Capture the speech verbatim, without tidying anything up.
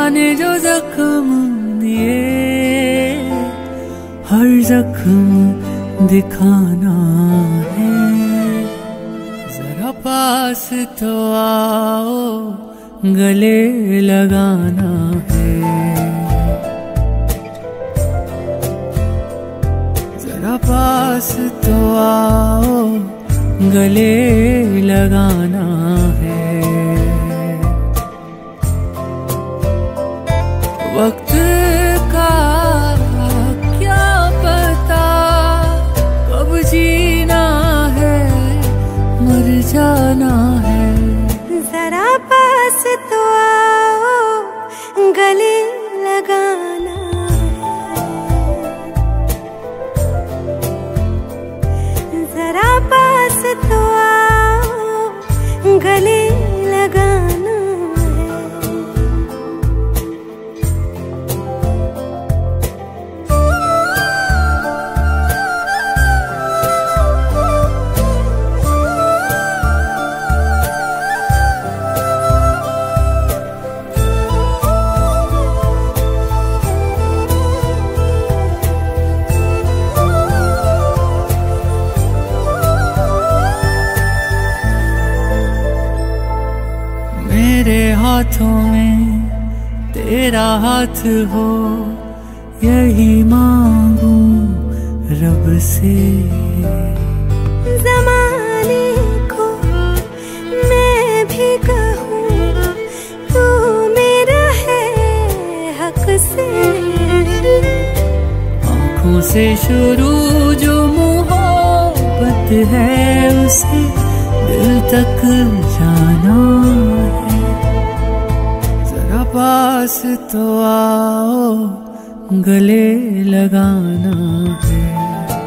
ने जो जख्म दिए, हर जख्म दिखाना है। जरा पास तो आओ, गले लगाना है। जरा पास तो आओ, गले लगाना है। वक्त का क्या पता, कब जीना है, मर जाना है। जरा पास तो आओ, गले लगाना है। जरा पास तो आओ, गले लगाना है। मेरे हाथों में तेरा हाथ हो, यही मांगू रब से। ज़माने को मैं भी कहूँ, तू मेरा है हक से। आँखों से शुरू जो मोहब्बत है, उसे दिल तक जाना है। जरा पास तो आओ, गले लगाना है।